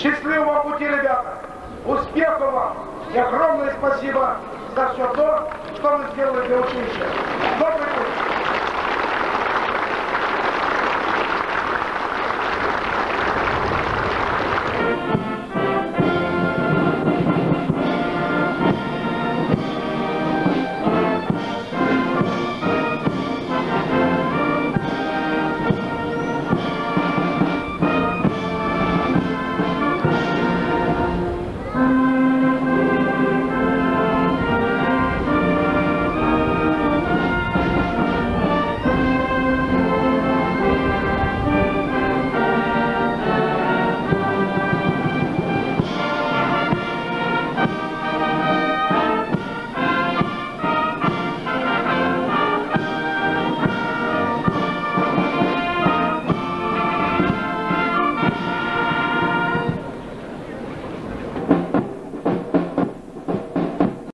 Счастливого пути, ребята! Успехов вам! И огромное спасибо за все то, что вы сделали для училища. Добрый путь!